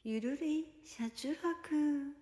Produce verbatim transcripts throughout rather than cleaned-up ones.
ゆるり車中泊。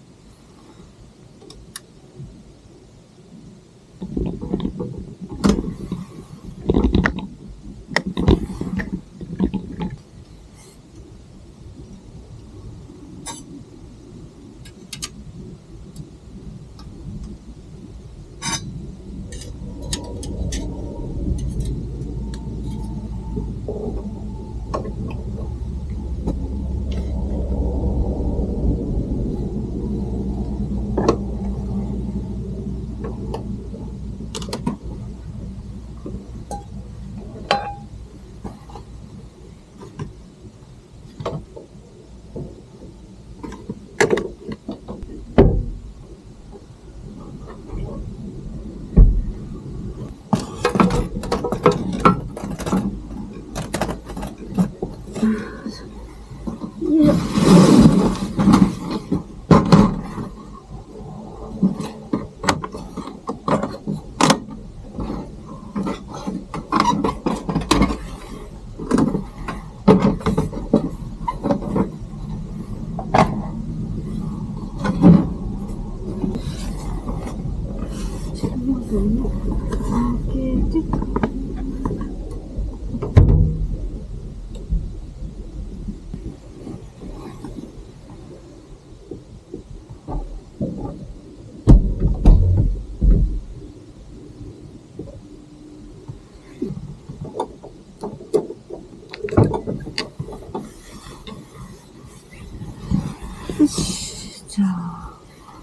よし、じゃあ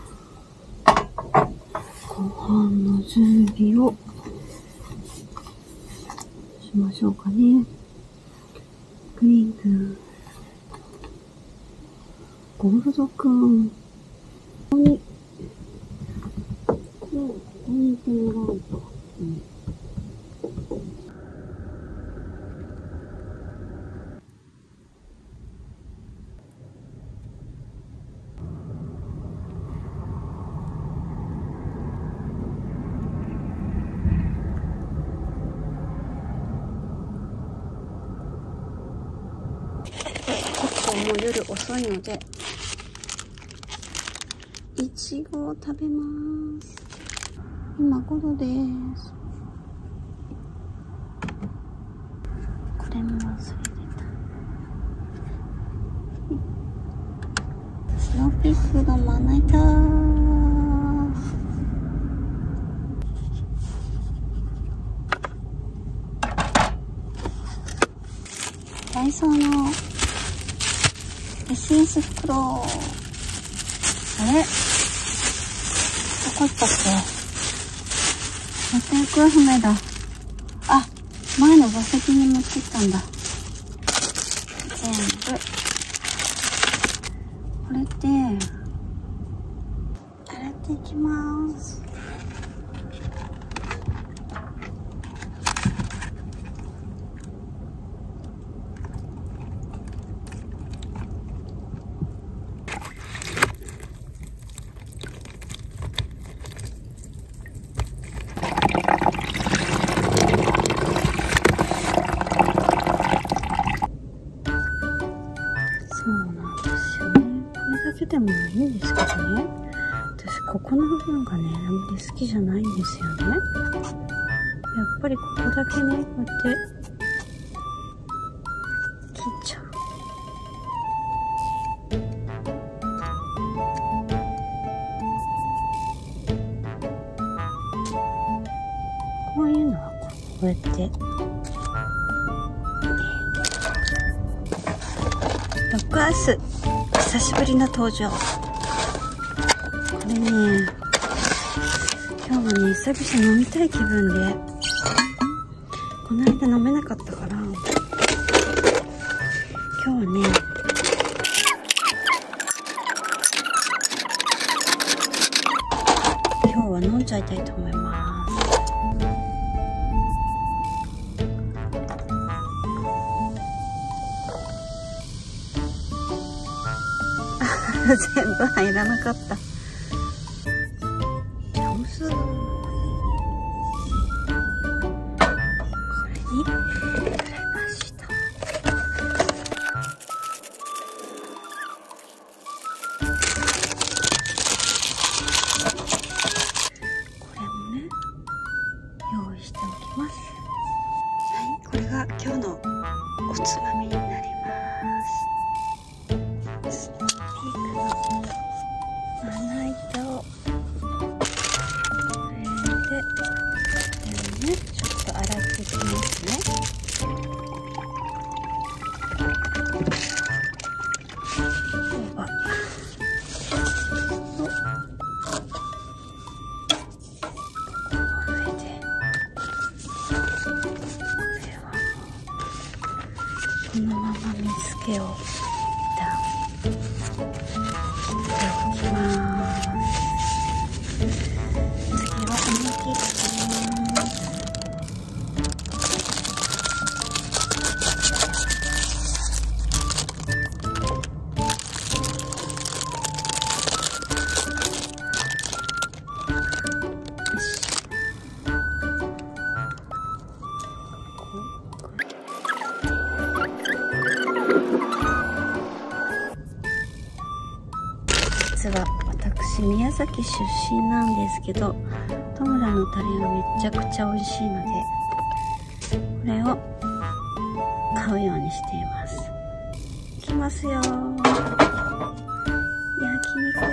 ご飯の準備をしましょうかね。グリーン君、ゴールド君、ここに、ここにいてもらうと、うん、もう夜遅いのでいちごを食べます。今ごろです。これも忘れてた。スノーピークがまな板。ダイソーのエスエス 袋。あれどこ行ったっけ。また行方不明だ。あ、前の座席に持ってったんだ。全部。これで、洗っていきます。でもいいんですけどね。私ここの部分がね、あんまり好きじゃないんですよね。やっぱりここだけね、こうやって切っちゃう。こういうのはこうやってロックアイス、久しぶりの登場。これね、今日はね、久々飲みたい気分で、この間飲めなかったから、今日はね、今日は飲んじゃいたいと思います。全部入らなかった。上手。これにくれました。 ます。はい、これが今日のおつまみになります。ステーキのまな板をで、ね、ちょっと洗っていきますね。このまま水気を一旦切っておきます。次はおにぎりです。実は私宮崎出身なんですけど、戸村のタレがめちゃくちゃ美味しいので、これを買うようにしています。いきますよ。焼肉。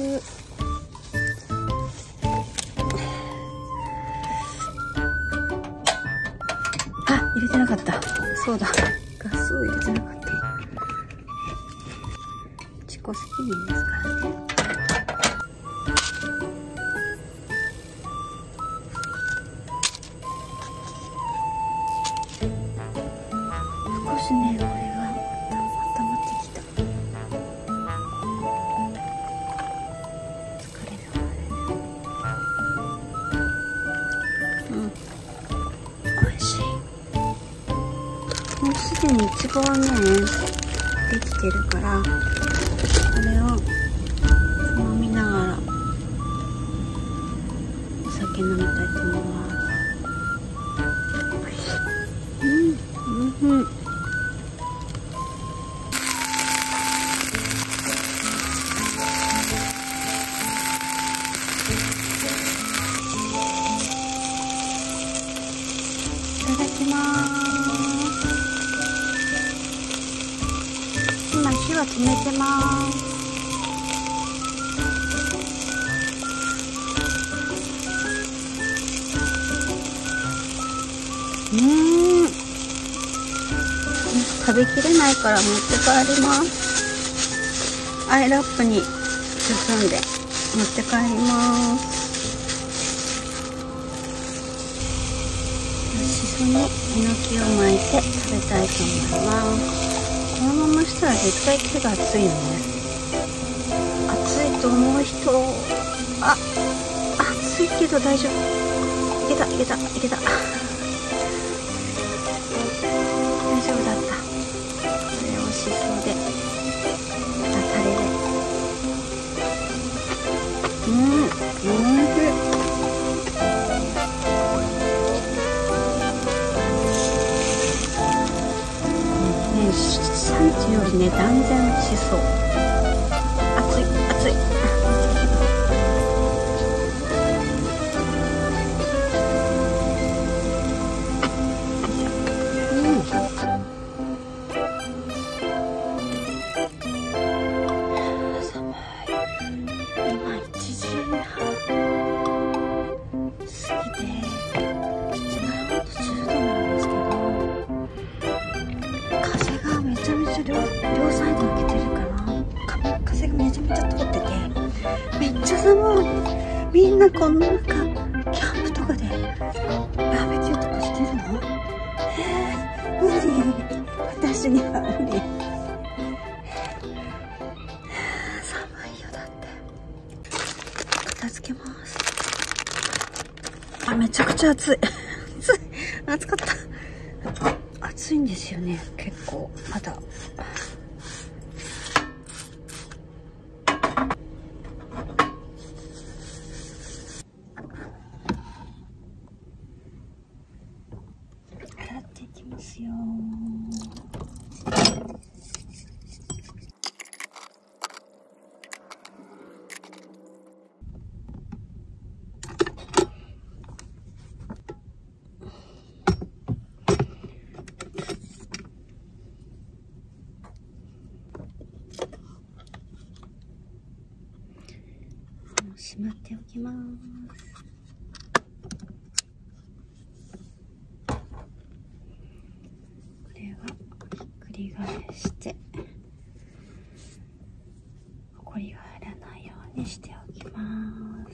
あ、入れてなかった。そうだ、ガスを入れてなかった。自己責任ですからね。少しね、これが温まってきた。疲れるわね。うん、美味しい。もうすでに一番ね、できてるから、これを飲みながらお酒飲みたいと思います。うん、うん、うん。いただきます。今火は止めてます。うーん、食べきれないから持って帰ります。アイラップに包んで持って帰ります。しそにえのきを巻いて食べたいと思います。このまましたら絶対手が熱いよね。熱いと思う人、あ、熱いけど大丈夫。いけたいけたいけた。大丈夫だった。これをしそで、またタレで。うん、おいしい。産地よりね、断然しそう。熱い熱い。両サイド開けてるから風がめちゃめちゃ通っててめっちゃ寒い。みんなこんな中キャンプとかでバーベキューとかしてるの？えー、無理。私には無理。寒いよ。だって片付けます。あ、めちゃくちゃ暑い。暑い。暑かった。暑いんですよね、結構まだ。洗っていきますよ。 きます。これはひっくり返してほこりが入らないようにしておきます。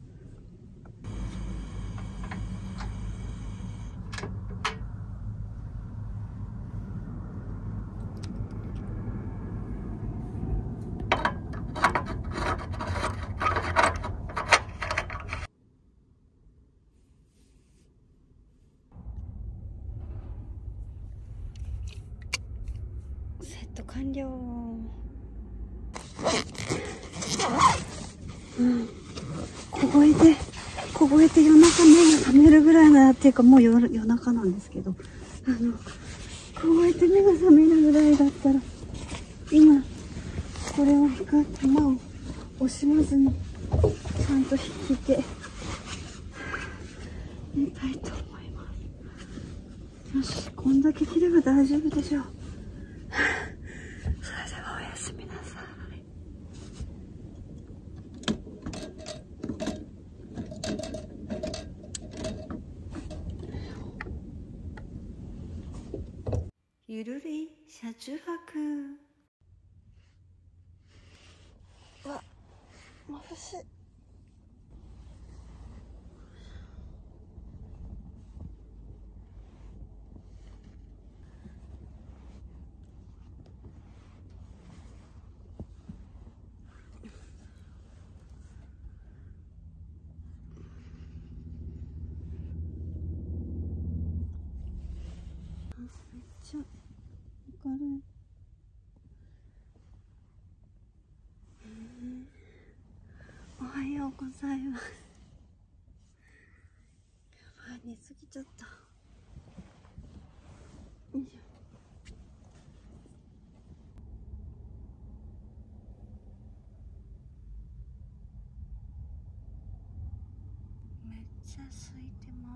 セット完了。うん、凍えて凍えて夜中目が覚めるぐらいなっていうか、もう 夜, 夜中なんですけど、あの凍えて目が覚めるぐらいだったら今これを引く玉を惜しまずにちゃんと引いて寝たいと思います。よし、こんだけ切れば大丈夫でしょう。それではおやすみなさい。ゆるり車中泊。うわ、眩しい。めっちゃ明るい。おはようございます。やばい、寝すぎちゃった。よいしょ。めっちゃ空いてます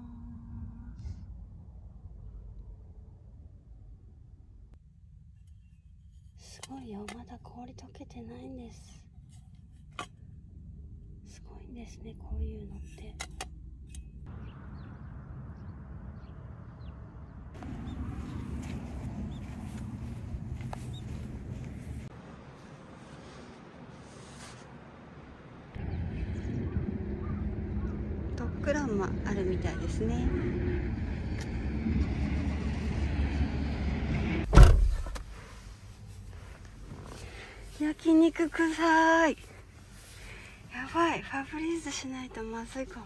。すごいよ、まだ氷溶けてないんです。すごいんですね、こういうのって。ドッグランもあるみたいですね。焼肉臭い。やばい、ファブリーズしないとまずいかも。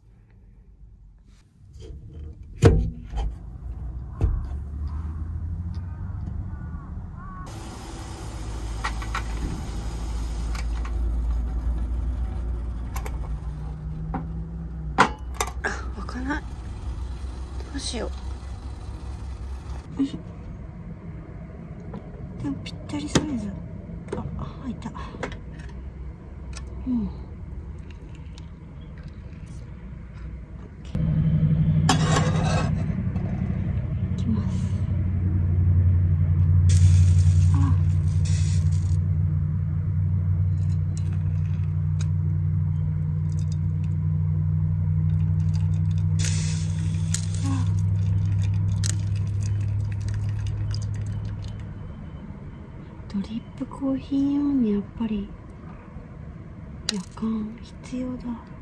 あ、開かない。どうしよう。よいしょ。でもぴったりサイズ。あ、あ、開いた。うん。いきます。あ。ドリップコーヒー用にやっぱりやかん必要だ。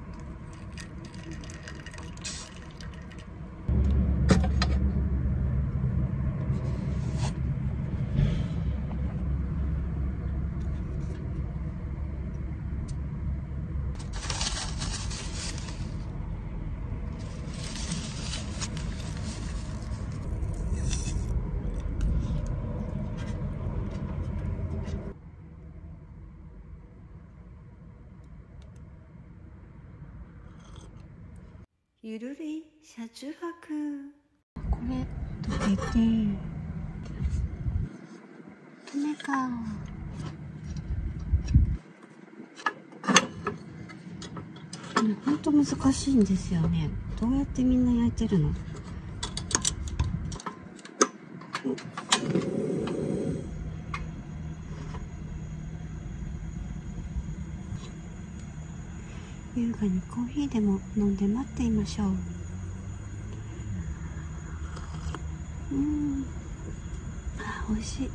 ゆるり車中泊。これ溶けて爪か。ほんと難しいんですよね。どうやってみんな焼いてるの？ 優雅にコーヒーでも飲んで待っていましょう。うん、あ、美味しい。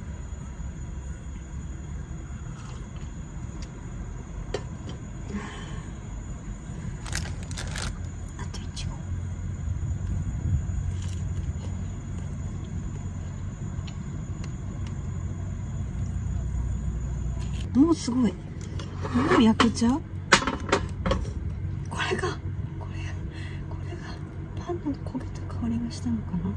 あといちご。もうすごい。もう焼けちゃう。これが、これ、これがパンの焦げた香りがしたのかな。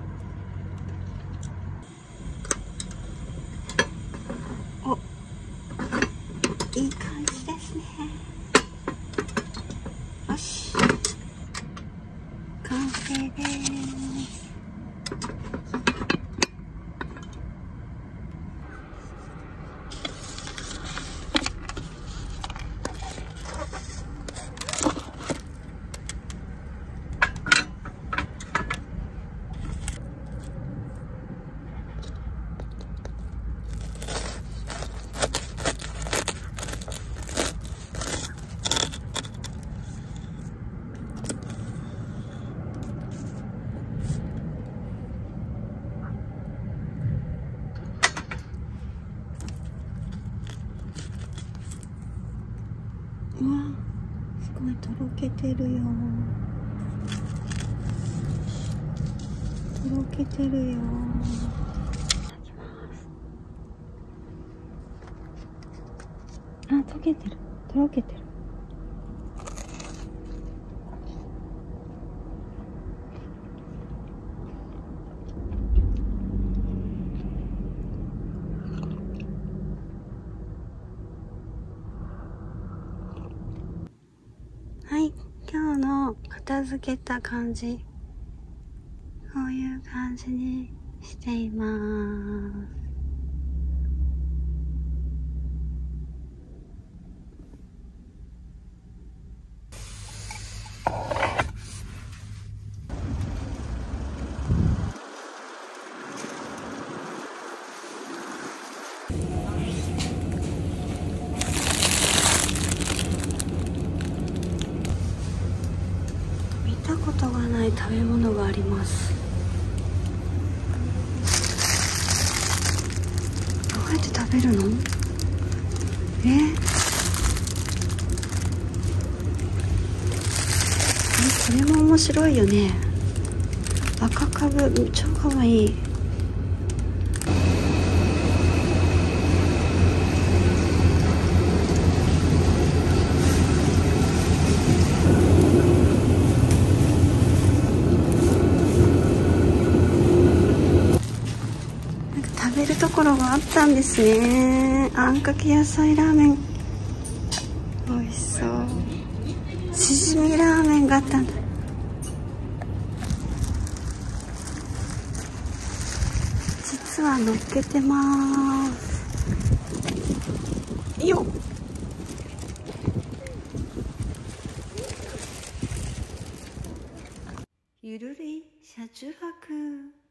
お、いい感じですね。よし、完成です。うわ、すごいとろけてるよ。とろけてるよ。いただきます。あ、溶けてる。とろけてる。はい、今日の片付けた感じ、こういう感じにしています。見たことがない食べ物があります。どうやって食べるの？え？これも面白いよね。赤かぶ、超かわいい。食べるところがあったんですね。あんかけ野菜ラーメン、美味しそう。しじみラーメンがあったんだ。実は乗っけてます。よっ。ゆるり車中泊。